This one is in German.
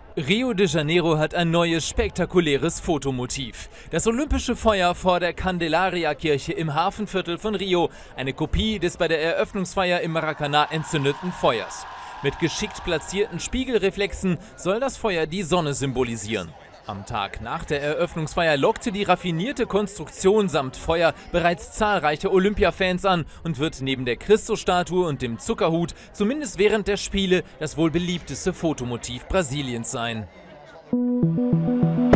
Rio de Janeiro hat ein neues spektakuläres Fotomotiv. Das olympische Feuer vor der Candelaria-Kirche im Hafenviertel von Rio. Eine Kopie des bei der Eröffnungsfeier im Maracanã entzündeten Feuers. Mit geschickt platzierten Spiegelreflexen soll das Feuer die Sonne symbolisieren. Am Tag nach der Eröffnungsfeier lockte die raffinierte Konstruktion samt Feuer bereits zahlreiche Olympiafans an und wird neben der Christusstatue und dem Zuckerhut zumindest während der Spiele das wohl beliebteste Fotomotiv Brasiliens sein.